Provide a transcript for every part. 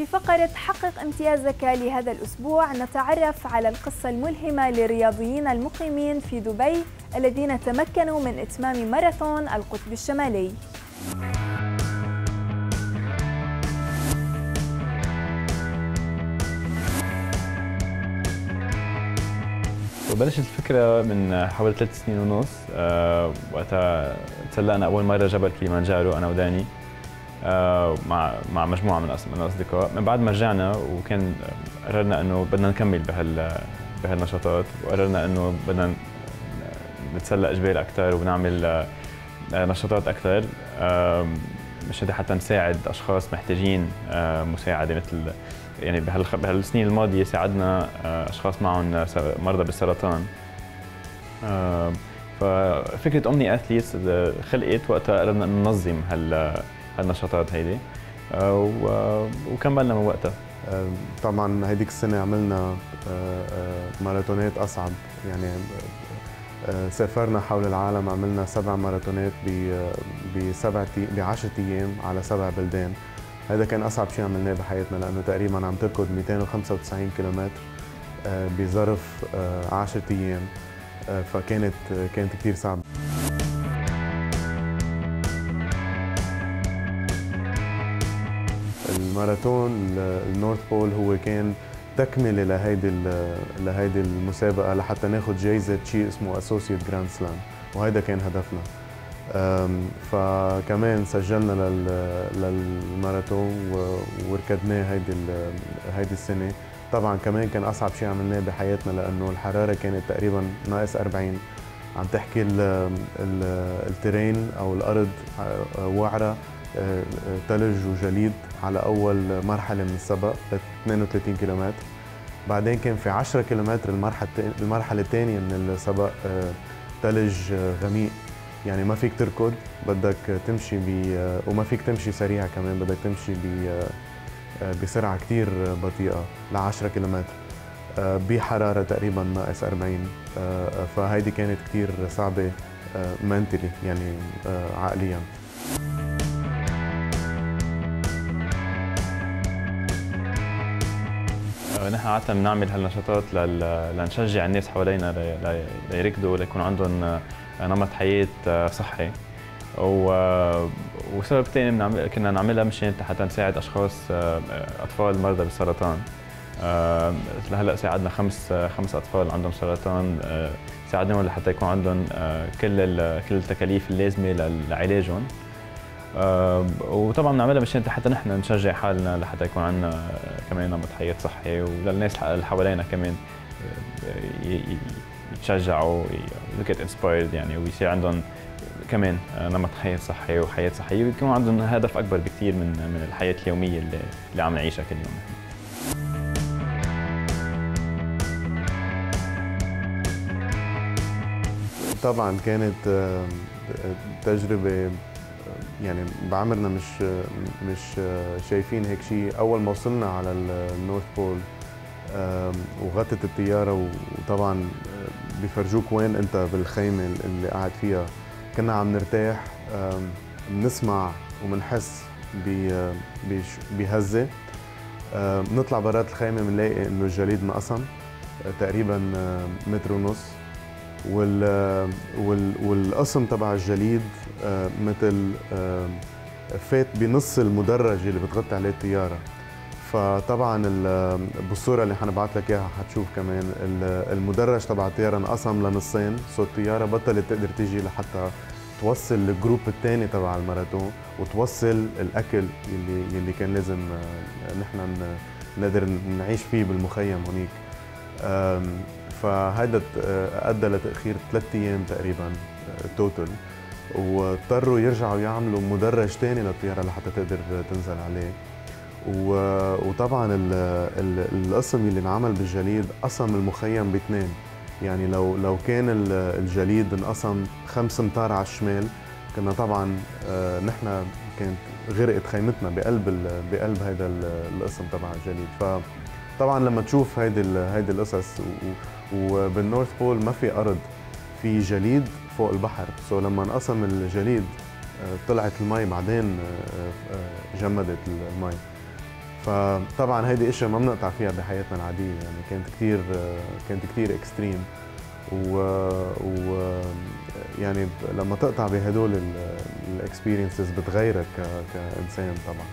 في فقرة حقق امتيازك لهذا الأسبوع نتعرف على القصة الملهمة للرياضيين المقيمين في دبي الذين تمكنوا من إتمام ماراثون القطب الشمالي. بلشت الفكرة من حوالي 3 سنين ونص. وقتها تسلقنا أول مرة جبل كليمانجارو أنا وداني مع مجموعة من الأصدقاء. من بعد ما رجعنا وكان قررنا إنه بدنا نكمل بهالنشاطات، وقررنا إنه بدنا نتسلق جبال أكثر ونعمل نشاطات أكثر، مش حتى نساعد أشخاص محتاجين مساعدة. مثل يعني بهالسنين الماضية ساعدنا أشخاص معهم مرضى بالسرطان. ففكرة أومني أثليتس خلقت وقتها قررنا إنه ننظم هالنشاطات هيدي، وكملنا من وقتها. طبعا هيديك السنة عملنا ماراثونات أصعب، يعني سافرنا حول العالم، عملنا 7 ماراثونات ب10 أيام على 7 بلدان. هذا كان أصعب شيء عملناه بحياتنا، لأنه تقريباً عم تركض 295 كيلومتر بظرف 10 أيام، فكانت كثير صعبة. الماراثون النورث بول هو كان تكملة لهيدي المسابقة لحتى ناخذ جايزة شيء اسمه اسوسييت جراند سلام، وهيدا كان هدفنا. فكمان سجلنا للماراثون وركضناه هيدي السنة. طبعا كمان كان أصعب شيء عملناه بحياتنا، لأنه الحرارة كانت تقريبا -40. عم تحكي الترين أو الأرض وعرة، ثلج وجليد على أول مرحلة من السبق 32 كيلومتر. بعدين كان في 10 كيلومتر المرحلة الثانية من السبق ثلج غميق، يعني ما فيك تركض، بدك تمشي وما فيك تمشي سريع كمان، بدك تمشي بسرعة كتير بطيئة ل10 كيلومتر بحرارة تقريبا -40. فهيدي كانت كتير صعبة منتلي، يعني عقليا. نحن عادة بنعمل هالنشاطات لنشجع الناس حوالينا ليركضوا، ليكون عندهم نمط حياة صحي. وسبب ثاني كنا نعملها مشان حتى نساعد أشخاص أطفال مرضى بالسرطان. لهلا ساعدنا 5 أطفال عندهم سرطان، ساعدناهم لحتى يكون عندهم كل التكاليف اللازمة لعلاجهم. وطبعا بنعملها مشان حتى نحن نشجع حالنا لحتى يكون عندنا كمان نمط حياة صحي، وللناس اللي حوالينا كمان يتشجعوا get inspired، يعني ويصير عندهم كمان نمط حياة صحي وحياة صحية، ويكون عندهم هدف أكبر بكثير من الحياة اليومية اللي عم نعيشها كل يوم. طبعا كانت تجربة، يعني بعمرنا مش شايفين هيك شيء. أول ما وصلنا على النورث بول وغطت الطيارة، وطبعا بيفرجوك وين أنت بالخيمة اللي قاعد فيها. كنا عم نرتاح، بنسمع وبنحس بهزة. بنطلع برات الخيمة بنلاقي إنه الجليد انقسم تقريبا 1.5 متر، والقسم تبع الجليد مثل فات بنص المدرج اللي بتغطي عليه الطيارة. فطبعا بالصورة اللي حنبعث لك اياها حتشوف كمان المدرج تبع الطيارة انقسم لنصين، سو الطيارة بطلت تقدر تيجي لحتى توصل الجروب الثاني تبع الماراثون وتوصل الاكل اللي كان لازم نحن نقدر نعيش فيه بالمخيم هونيك. فهذا ادى لتاخير 3 ايام تقريبا توتال، واضطروا يرجعوا يعملوا مدرج ثاني للطياره لحتى تقدر تنزل عليه. وطبعا القسم اللي انعمل بالجليد قسم المخيم ب2، يعني لو كان الجليد انقسم 5 امتار على الشمال، كنا طبعا نحن كانت غرقت خيمتنا بقلب هذا القسم تبع الجليد. فطبعا لما تشوف هيدي القصص، وبالنورث بول ما في ارض، في جليد فوق البحر، سو لما انقسم الجليد طلعت المي، بعدين جمدت المي. فطبعا هيدي اشياء ما بنقطع فيها بحياتنا العاديه، يعني كانت كثير اكستريم، و يعني لما تقطع بهدول الاكسبيرينسز بتغيرك كانسان طبعا.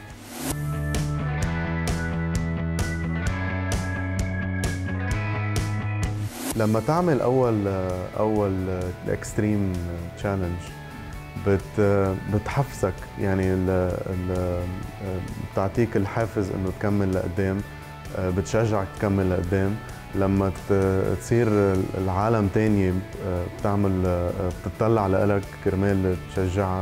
لما تعمل اول اكستريم تشالنج بتحفزك، يعني بتعطيك الحافز انه تكمل لقدام، بتشجعك تكمل لقدام. لما تصير العالم تاني بتطلع لك كرمال تشجعها،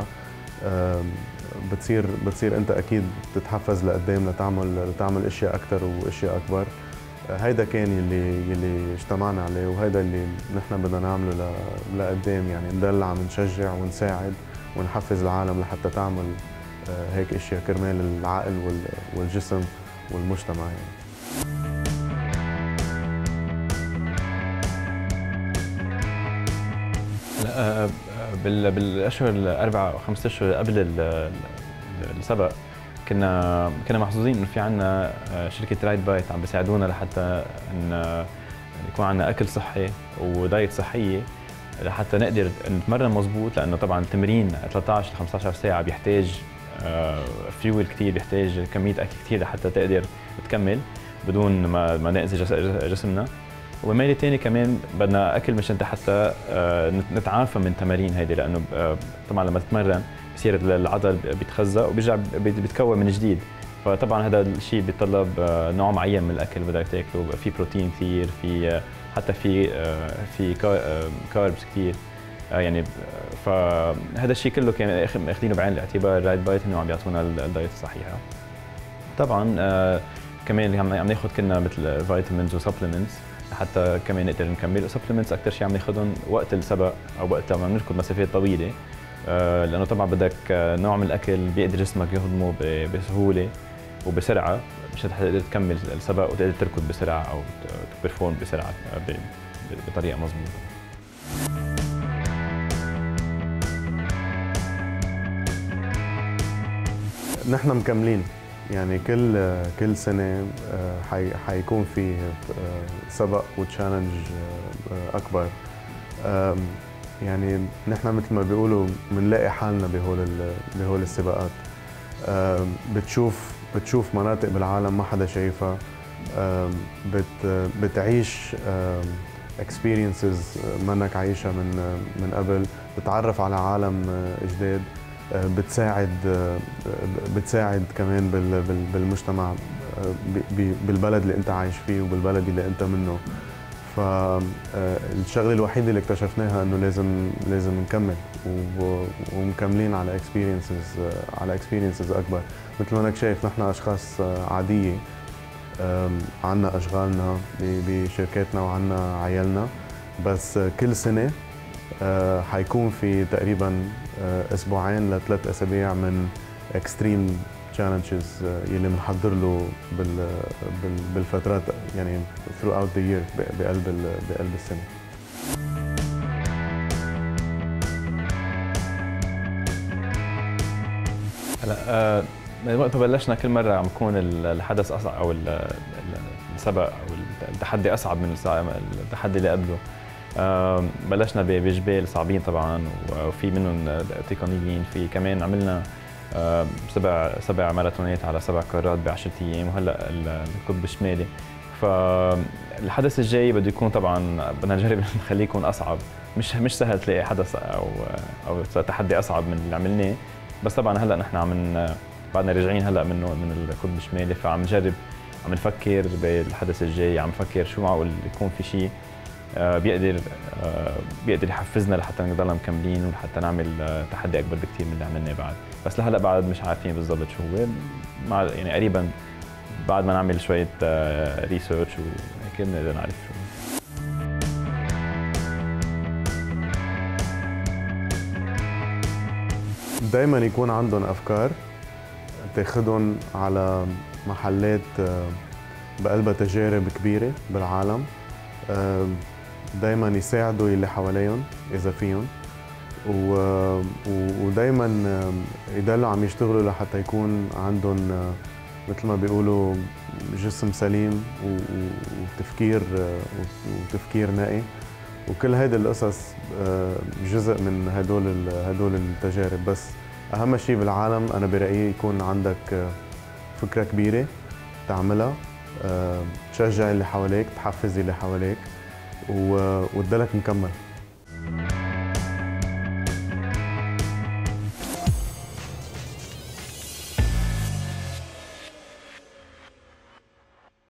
بتصير انت اكيد بتتحفز لقدام لتعمل اشياء اكثر واشياء اكبر. هيدا كان يلي اجتمعنا عليه، وهيدا اللي نحن بدنا نعمله لقدام، يعني ندلع ونشجع ونساعد ونحفز العالم لحتى تعمل هيك اشياء كرمال العقل والجسم والمجتمع يعني. لا، بالاشهر الاربعه او خمسة اشهر قبل السبق كنا محظوظين انه في عندنا شركه رايد بايت عم بيساعدونا لحتى ان يكون عندنا اكل صحي ودايت صحيه لحتى نقدر نتمرن مضبوط، لانه طبعا التمرين 13 ل 15 ساعه بيحتاج فيول كثير، بيحتاج كميه اكل كثير لحتى تقدر تكمل بدون ما نأذي جسمنا. وميلة ثاني كمان بدنا اكل مشان حتى نتعافى من التمارين هيدي، لانه طبعا لما تتمرن بصير العضل بيتخزق وبيرجع بيتكون من جديد. فطبعا هذا الشيء بيتطلب نوع معين من الاكل بدك تاكله، في بروتين كثير، في حتى في كاربس كثير يعني. فهذا الشيء كله كان اخذينه بعين الاعتبار رايد بايت انه عم يعطونا الدايت الصحيحه. طبعا كمان عم ناخذ كنا مثل فيتامينز وسبلمنتس حتى كمان نقدر نكمل. سبلمنتس اكثر شيء عم ناخذهم وقت السبق او وقت لما بنركض مسافات طويله، لانه طبعا بدك نوع من الاكل بيقدر جسمك يهضمه بسهوله وبسرعه مشان تقدر تكمل السبق وتقدر تركض بسرعه او تبرفورم بسرعه بطريقه مضبوطه. نحن مكملين، يعني كل سنه حيكون في سبق وتشالنج اكبر. يعني نحن مثل ما بيقولوا بنلاقي حالنا بهول السباقات. بتشوف مناطق بالعالم ما حدا شايفها، بتعيش experiences منك عايشها من قبل، بتتعرف على عالم جديد، بتساعد كمان بالمجتمع بالبلد اللي انت عايش فيه وبالبلد اللي انت منه. فالشغله الوحيده اللي اكتشفناها انه لازم نكمل ومكملين على اكسبيرينسز اكبر. مثل ما انك شايف نحن اشخاص عاديه، عنا اشغالنا بشركاتنا وعنا عيالنا، بس كل سنه حيكون في تقريبا اسبوعين لثلاث اسابيع من اكستريم تشالنجز يلي بنحضر له بالفترات، يعني throughout the year بقلب السنه. هلا من وقت ما بلشنا كل مره عم يكون الحدث اصعب او السبق او التحدي اصعب من التحدي اللي قبله. بلشنا بجبال صعبين طبعا، وفي منهم تقنيين، في كمان عملنا 7 ماراثونات على 7 قارات ب10 ايام، وهلا القطب الشمالي. فالحدث الجاي بده يكون طبعا بدنا نجرب نخليه يكون اصعب. مش سهل تلاقي حدث او تحدي اصعب من اللي عملناه، بس طبعا هلا نحن بعدنا راجعين هلا من القطب الشمالي، فعم نجرب، عم نفكر بالحدث الجاي، عم نفكر شو معقول يكون في شيء بيقدر يحفزنا لحتى نضلنا مكملين ولحتى نعمل تحدي اكبر بكثير من اللي عملناه بعد. بس لهلا بعد مش عارفين بالضبط شو هو، يعني قريبا بعد ما نعمل شويه ريسيرش وهيك بنقدر نعرف شو. دائما يكون عندهم افكار تاخذهم على محلات بقلبها تجارب كبيره بالعالم، دائما يساعدوا اللي حواليهم اذا فيهم، ودائما يضلوا عم يشتغلوا لحتى يكون عندهم مثل ما بيقولوا جسم سليم وتفكير نقي. وكل هيدي القصص جزء من هدول التجارب. بس أهم شيء بالعالم أنا برأيي يكون عندك فكرة كبيرة تعملها، تشجع اللي حواليك، تحفز اللي حواليك، وتضلك مكمل.